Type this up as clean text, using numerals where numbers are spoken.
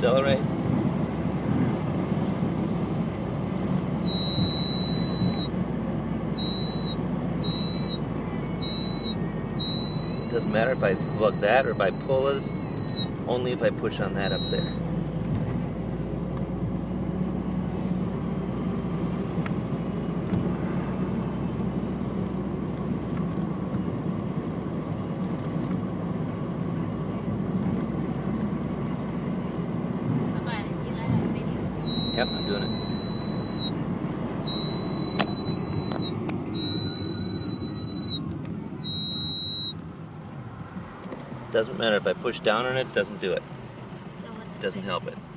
decelerate. Doesn't matter if I plug that or if I pull this, only if I push on that up there. Yep, I'm doing it. Doesn't matter if I push down on it, doesn't do it. Doesn't help it.